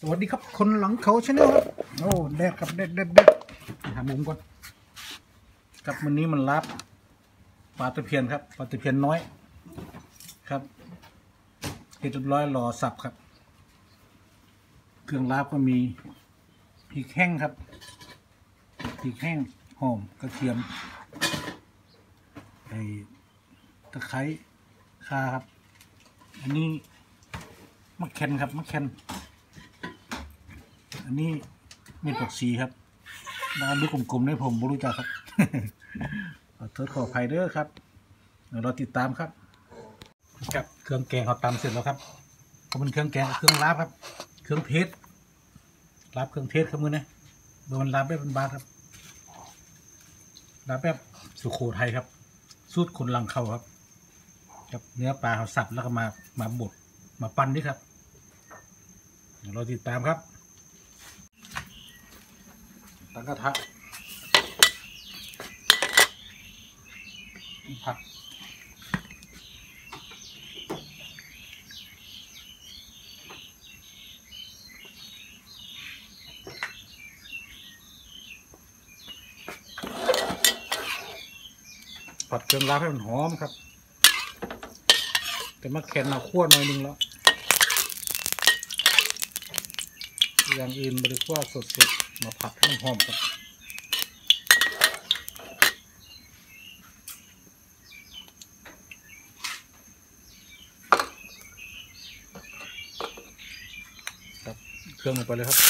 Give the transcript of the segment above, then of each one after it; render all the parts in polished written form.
สวัสดีครับคนหลังเขาชาแนลครับโอ้แดดครับแดดหามุมก่อนครับวันนี้มันรับปลาตะเพียนครับปลาตะเพียนน้อยครับเรียบร้อยรอสับครับเครื่องลาบก็มีพริกแห้งครับพริกแห้งหอมกระเทียมตะไคร้ข่าครับอันนี้มะแคนครับมะแคนอันนี้เม็ดผักชีครับร้านดูกลมๆได้ผมไม่รู้จักครับ ขอโทษขออภัยเด้อครับเดี๋ยวเราติดตามครับครับเครื่องแกงเขาตำเสร็จแล้วครับเขาเป็นเครื่องแกงเครื่องลาบครับเครื่องเทศลาบเครื่องเทศครับมือนะโดนลาบแบบบานๆครับลาบแบบสุโขทัยครับสูตรคนหลังเขาครับกับเนื้อปลาเขาสับแล้วก็มาบดมาปั้นด้วยครับเดี๋ยวเราติดตามครับตั้งกระทะผัดเครื่องลาบให้มันหอมครับแต่มะแขนเราคั่วหน่อยนึงแล้วอย่างอื่นบริคั่วสดๆมาผัดให้หอมครับเครื่องลงไปเลยครับ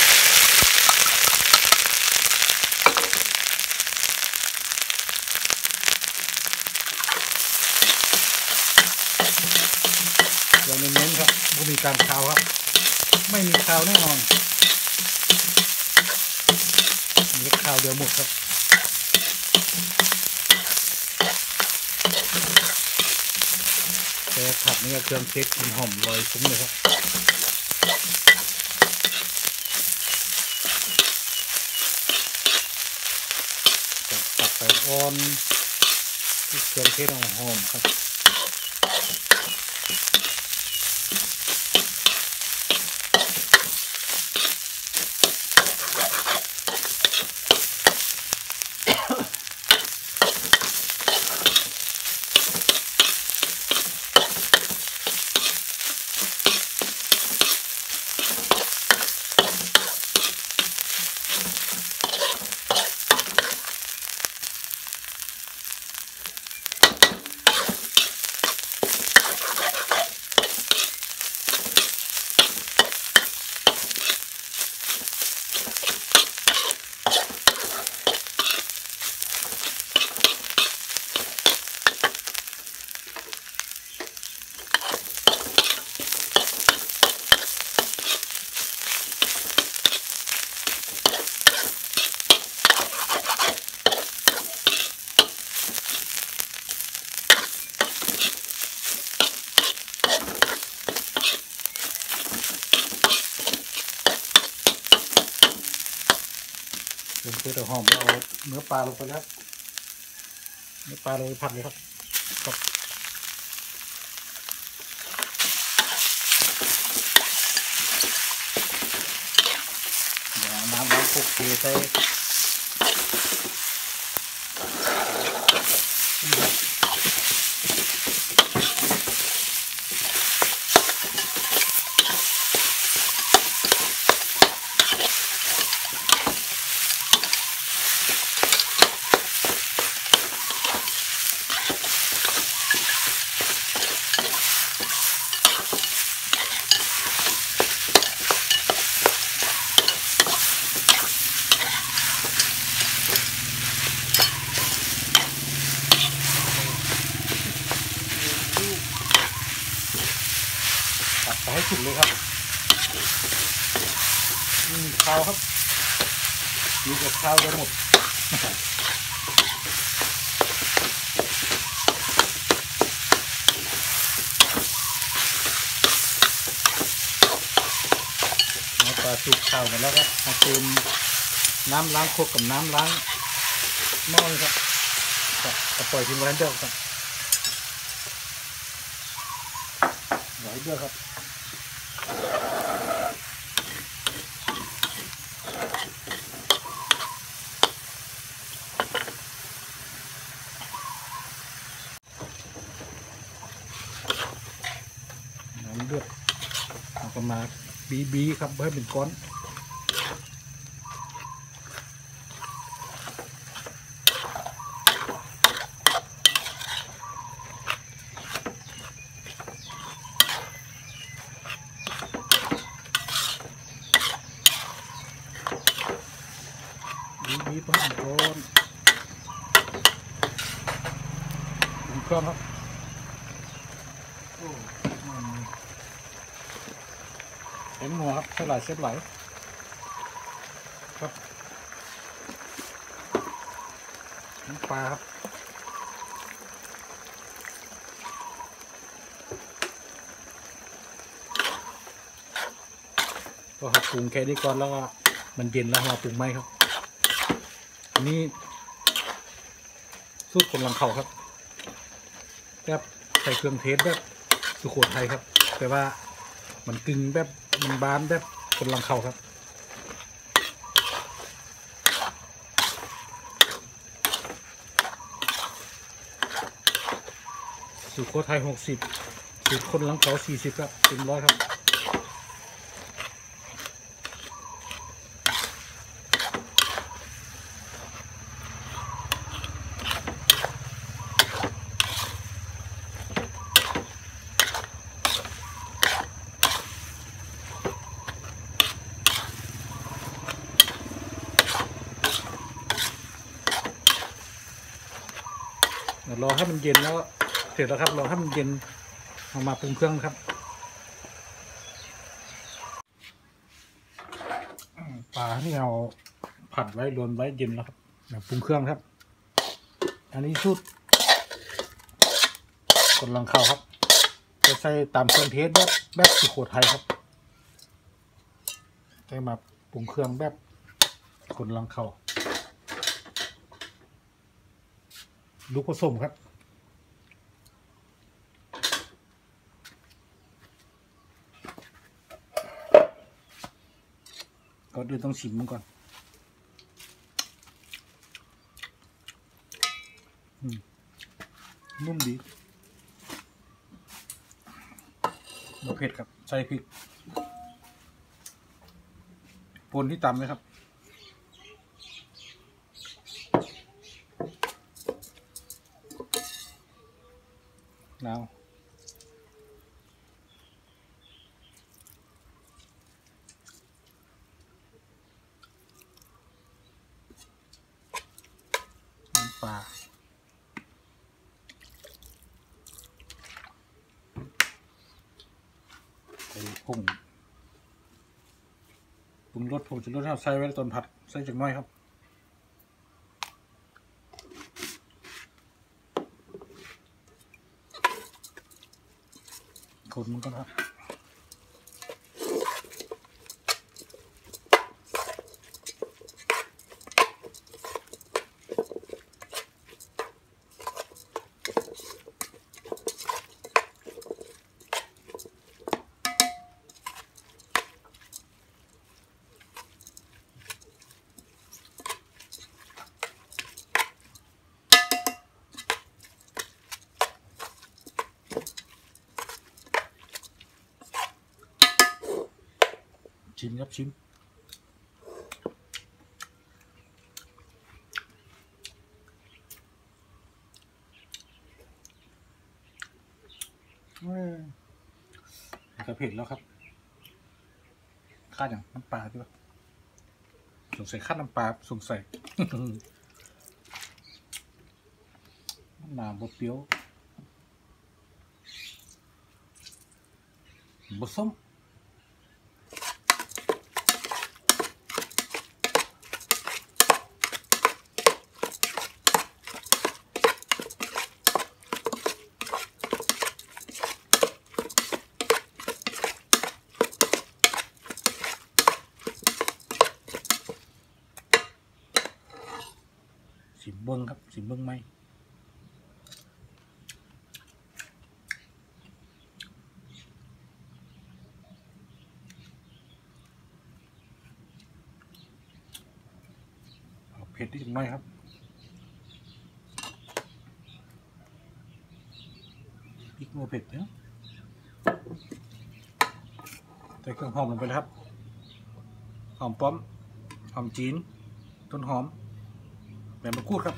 เราเน้นๆครับไม่มีการคาวครับไม่มีคาวแน่นอนมีคาวเดียวหมดครับแต่ผัดนี่เครื่องเทศกลิ่นหอมลอยฟุ้งเลยครับตัดไปอ่อนเครื่องเทศหอมครับเครื่องเทศหอมเราเอาเนื้อปลาลงไปแล้วเนื้อปลาลงไปผัดเลยครับเดี๋ยวน้ำล้างคุกเทใส่ไปให้สุกเลยครับมีข้าวครับมีกับข้าวได้หมดปลาสุกข้าวหมดแล้วครับมาเติมน้ำล้างโคกกับน้ำล้างหม้อครับจะปล่อยทิ้งไว้เดี๋ยวครับไว้เดี๋ยวครับมาบีครับให้เป็นก้อนบีเพื่อเป็นก้อนเป็นก้อนครับเห็นหัวครับเส้นไหลครับน้ำปลาครับก็ครับปรุงแค่นี้ก่อนแล้วก็มันเย็นแล้วเราปรุงไหมครับอันนี้สูตรคนลังเขาครับแบบใส่เครื่องเทศแบบสุโขทัยครับแต่ว่ามันกึ่งแบบมันบานแบบคนลังเขาครับสุโขทัย60สูตรคนลังเขา40ครับเต็มร้อยครับรอให้มันเย็นแล้วเสร็จแล้วครับรอให้มันเย็นเอามาปรุงเครื่องครับปลาที่เราผัดไว้รวนไว้เย็นแล้วครับปรุงเครื่องครับอันนี้สูตรคนลังเขาครับจะใส่ตามเครื่องเทศแบบสุโขทัยครับใส่มาปรุงเครื่องแบบคนลังเขาลูกผสมครับก็ดูต้องชิมมันก่อนนุ่มดีมะเผ็ดครับใส่พริกป่นที่ตำเลยครับแล้วน้ำปลาใส่ผงปรุงรสผงชูรสที่เราใส่ไว้ตอนผัดใส่จากน้อยครับคนมันก็ครับชิมครับชิมกระเผ็ดแล้วครับคาดอย่างน้ำปลาด้วยสงสัยคาดน้ำปลาสงสัยน้ำบดเปรี้ยวบดส้มสิมเบิ้งครับสิมเบิ้งไหมเผ็ดนิดหน่อยครับพริกโมเผ็ดเนาะใส่เครื่องหอมลงไปเลยครับหอมป้อมหอมจีนต้นหอมใบมะกรูดครับ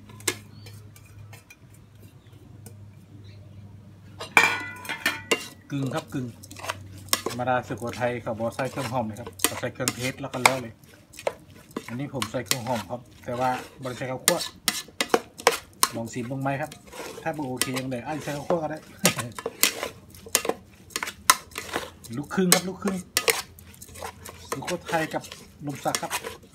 กึ่งครับกึ่งธรรมดาสุโขทัยเขาบอกใส่เครื่องหอมเลยครับเขาใส่เครื่องเทศแล้วก็แล้วเลยอันนี้ผมใส่เครื่องหอมครับแต่ว่าบริใช้ข้าวคั่วลองชิมบ้างไหมครับถ้าโอเคยังไงใช้ข้าวคั่วก็ได้ ลูกครึ่งครับลูกครึ่งสุโขทัยกับลมสักครับ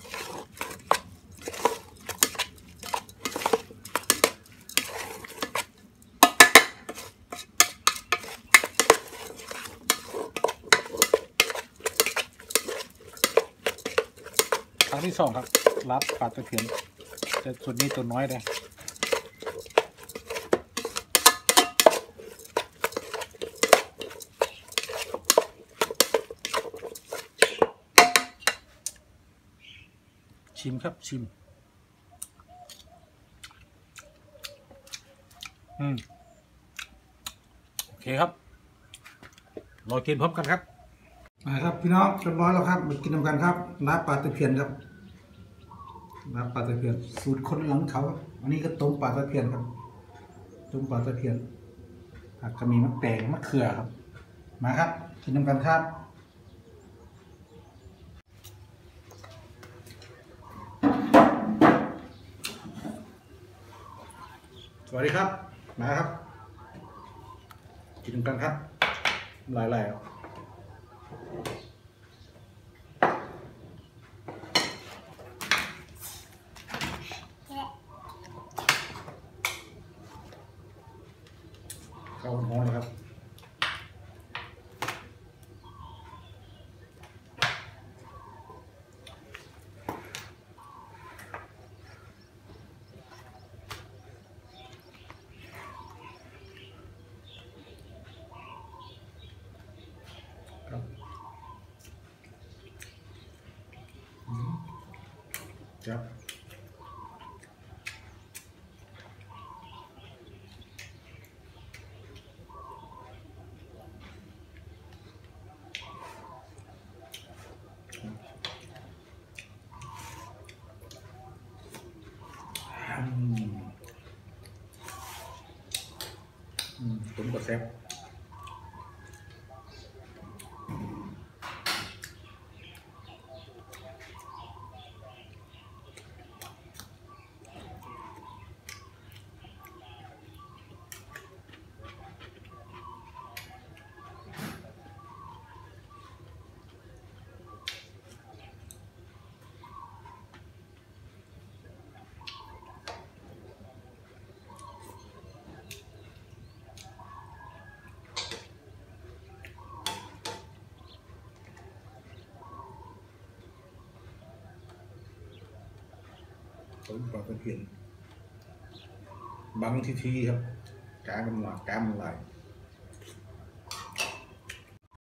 ครั้งที่2ครับรับปลาตะเพียนแต่ส่วนนี้ตัวน้อยเลยชิมครับชิมโอเคครับรอกินพร้อมกันครับมาครับพี่น้องเรียบร้อยแล้วครับมากินน้ำกันครับน้ำปลาตะเพียนครับน้ำปลาตะเพียนสูตรคนหลังเขาอันนี้ก็ต้มปลาตะเพียนครับต้มปลาตะเพียนผักก็มีมะแตงมะเขือครับมาครับกินน้ำกันครับสวัสดีครับมาครับกินกันครับหลายๆข้าวร้อนนะครับครับผมก็แซ่บต้มปลาตะเพียนบางทีครับกล้ามมันลาย